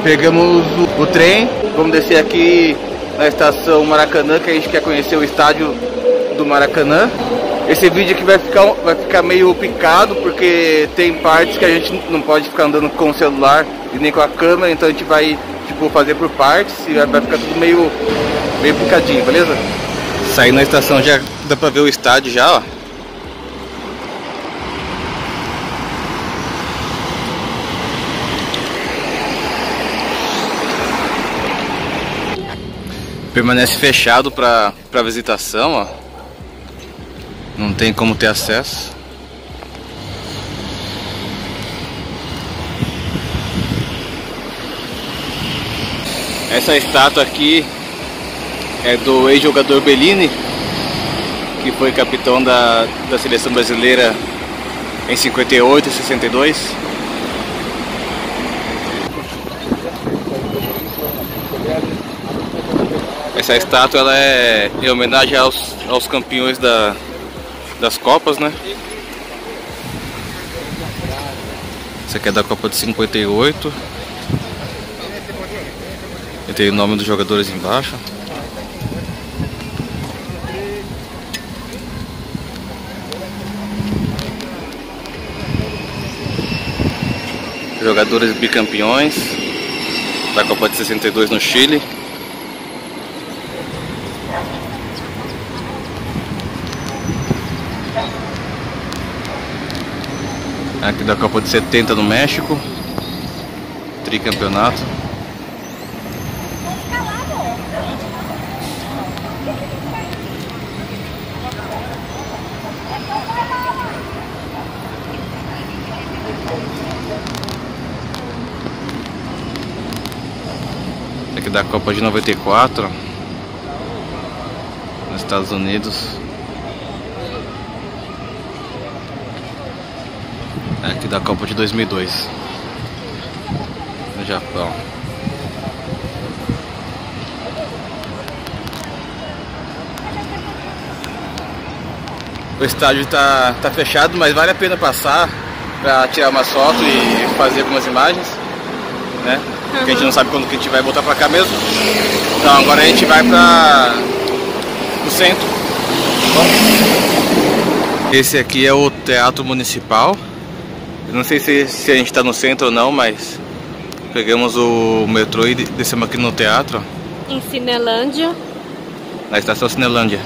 Pegamos o trem, vamos descer aqui na estação Maracanã, que a gente quer conhecer o estádio do Maracanã. Esse vídeo aqui vai ficar meio picado, porque tem partes que a gente não pode ficar andando com o celular e nem com a câmera, então a gente vai fazer por partes e vai ficar tudo meio picadinho, beleza? Saindo na estação já dá pra ver o estádio já, ó. Permanece fechado para visitação, ó. Não tem como ter acesso. Essa estátua aqui é do ex-jogador Bellini, que foi capitão da seleção brasileira em 58 e 62. Essa estátua ela é em homenagem aos campeões das Copas, né? Essa aqui é da Copa de 58. E tem o nome dos jogadores embaixo. Jogadores bicampeões da Copa de 62 no Chile. Aqui da Copa de 70 no México, tricampeonato. Aqui da Copa de 94, nos Estados Unidos. Aqui da Copa de 2002 no Japão. O estádio tá fechado, mas vale a pena passar para tirar uma foto e fazer algumas imagens, né? Porque a gente não sabe quando que a gente vai voltar para cá mesmo. Então agora a gente vai para o centro. Bom, esse aqui é o Teatro Municipal. Não sei se a gente está no centro ou não, mas pegamos o metrô e descemos aqui no teatro. Em Cinelândia. Na estação Cinelândia.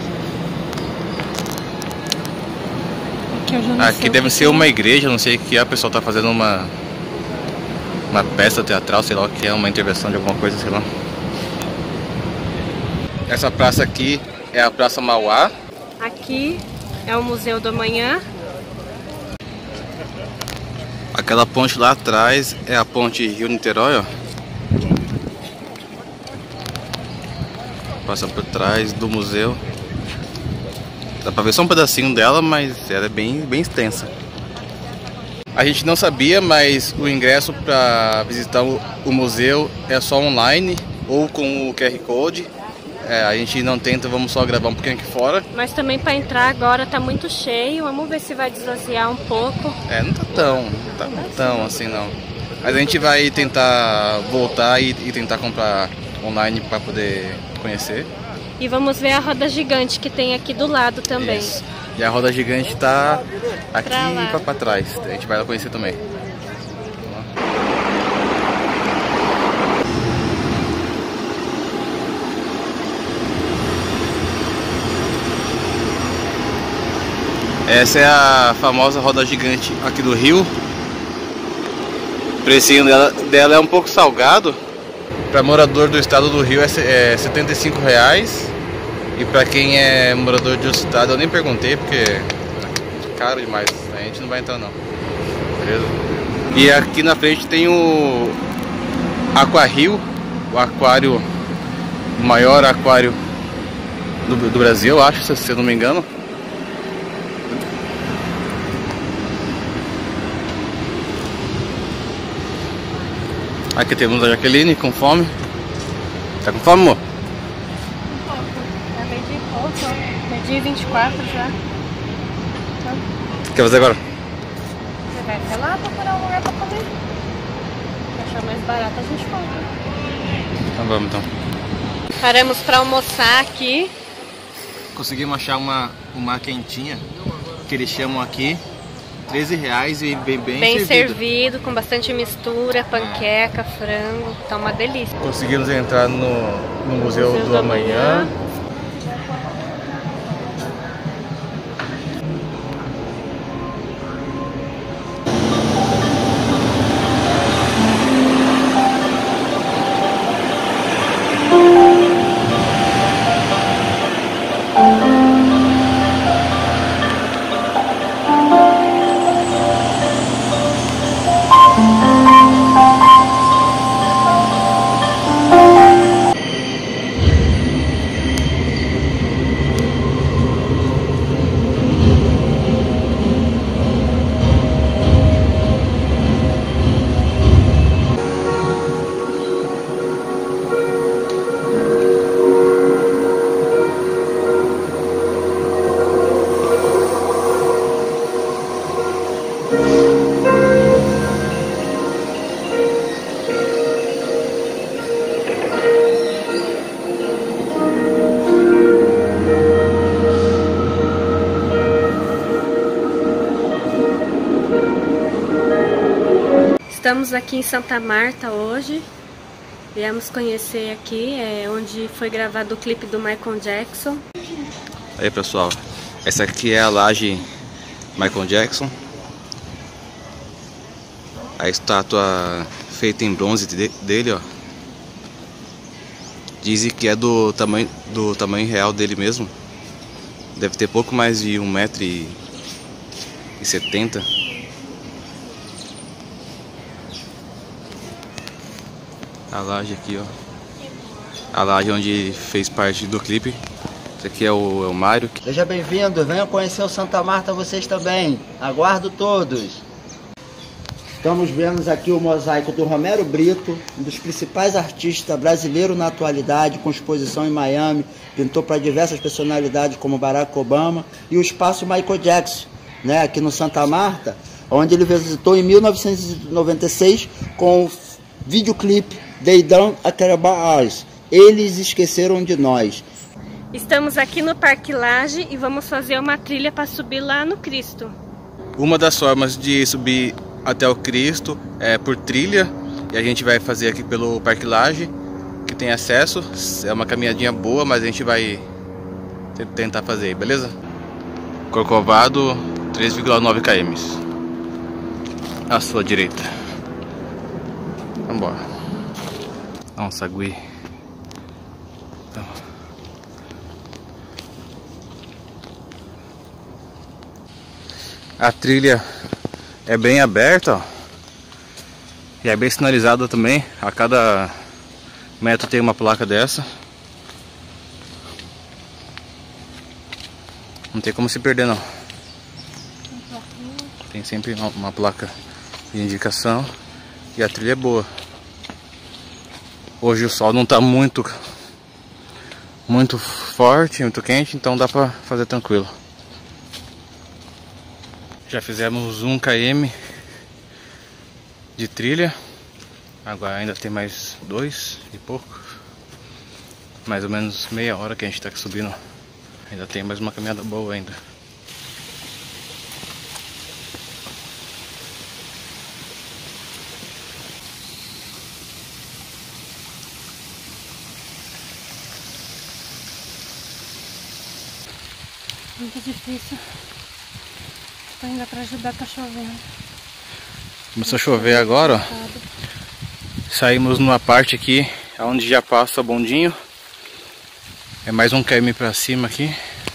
Aqui deve ser uma igreja, não sei o que é. O pessoal está fazendo uma peça teatral, sei lá o que é, uma intervenção de alguma coisa, sei lá. Essa praça aqui é a Praça Mauá. Aqui é o Museu do Amanhã. Aquela ponte lá atrás é a ponte Rio-Niterói, ó. Passa por trás do museu. Dá pra ver só um pedacinho dela, mas ela é bem extensa. A gente não sabia, mas o ingresso para visitar o museu é só online ou com o QR Code. A gente não tenta, vamos só gravar um pouquinho aqui fora. Mas também para entrar agora tá muito cheio, vamos ver se vai desvaziar um pouco. Não tá tão assim não. Mas a gente vai tentar voltar e tentar comprar online para poder conhecer. E vamos ver a roda gigante que tem aqui do lado também. Isso. E a roda gigante tá aqui para trás, a gente vai lá conhecer também. Essa é a famosa roda gigante aqui do Rio. O precinho dela é um pouco salgado. Para morador do estado do Rio é R$75. E para quem é morador de outro estado, eu nem perguntei porque é caro demais. A gente não vai entrar não. Beleza? E aqui na frente tem o Aquario, o maior aquário do Brasil, acho, se eu não me engano. Aqui temos a Jaqueline com fome. Tá com fome, amor? Um pouco. É meio-dia e pouco. Meio-dia e 24 já. O que quer fazer agora? Você vai até lá procurar um lugar pra comer. achar mais barato, a gente compra. Então vamos então. Paramos pra almoçar aqui. Conseguimos achar uma quentinha, que eles chamam aqui, R$13 e bem servido, com bastante mistura, panqueca, frango, tá uma delícia. Conseguimos entrar no Museu do Amanhã. Estamos aqui em Santa Marta hoje. Viemos conhecer aqui, onde foi gravado o clipe do Michael Jackson. Aí pessoal, essa aqui é a laje Michael Jackson. A estátua feita em bronze dele, ó. Dizem que é do tamanho real dele mesmo. Deve ter pouco mais de 1,70 m. A laje aqui, ó. A laje onde fez parte do clipe. Esse aqui é o Mário. Seja bem-vindo, venham conhecer o Santa Marta vocês também. Aguardo todos. Estamos vendo aqui o mosaico do Romero Brito, um dos principais artistas brasileiros na atualidade, com exposição em Miami, pintou para diversas personalidades como Barack Obama, e o espaço Michael Jackson, né, aqui no Santa Marta, onde ele visitou em 1996 com o videoclipe They Don't Care About Us. Eles esqueceram de nós. Estamos aqui no Parque Lage e vamos fazer uma trilha para subir lá no Cristo. Uma das formas de subir até o Cristo é por trilha, e a gente vai fazer aqui pelo Parque Lage, que tem acesso. É uma caminhadinha boa, mas a gente vai tentar fazer, beleza? Corcovado, 3,9 km à sua direita. Vambora. Vamos sagui. Então. A trilha é bem aberta, ó. E é bem sinalizada também. A cada metro tem uma placa dessa. Não tem como se perder não. Tem sempre uma placa de indicação. E a trilha é boa. Hoje o sol não está muito forte, muito quente, então dá pra fazer tranquilo. Já fizemos 1 km de trilha. Agora ainda tem mais 2 e pouco. Mais ou menos meia hora que a gente está subindo. Ainda tem mais uma caminhada boa ainda. Muito difícil. Estou indo para ajudar, tá chovendo. Começou a chover agora, ó. Saímos numa parte aqui onde já passa o bondinho. É mais 1 km para cima aqui.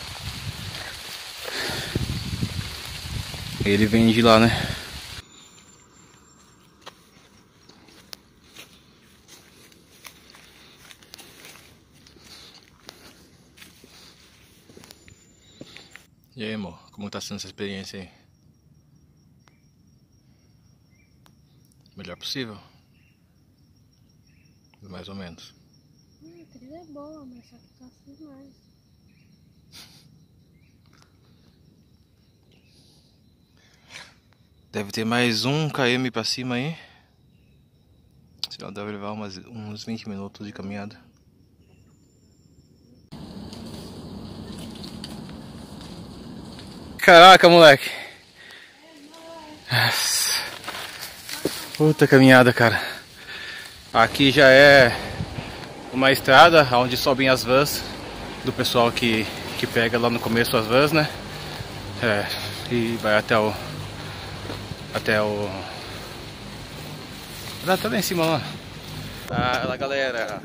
Ele vem de lá, né? E aí, amor, como tá sendo essa experiência aí? Melhor possível? Mais ou menos. A trilha é boa, mas só que tá assim demais. Deve ter mais 1 km pra cima aí. Então deve levar uns 20 minutos de caminhada. Caraca, moleque. Puta caminhada, cara. Aqui já é uma estrada onde sobem as vans do pessoal que pega lá no começo as vans, né? E vai até o tá lá em cima lá. Fala, galera.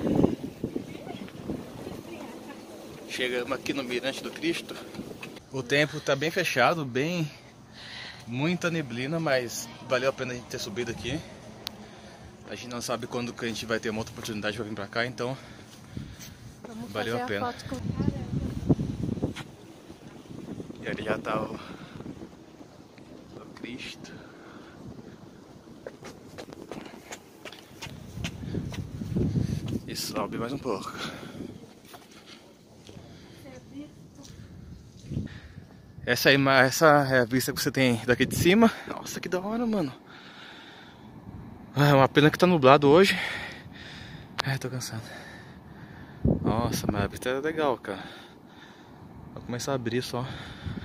Chegamos aqui no Mirante do Cristo. O tempo tá bem fechado, muita neblina, mas valeu a pena a gente ter subido aqui. A gente não sabe quando que a gente vai ter uma outra oportunidade para vir pra cá, então valeu a pena. E ali já tá o Cristo. E sobe mais um pouco. Essa é a vista que você tem daqui de cima. Nossa, que da hora, mano. É uma pena que tá nublado hoje. Tô cansado. Nossa, mas a vista é legal, cara. Vou começar a abrir só.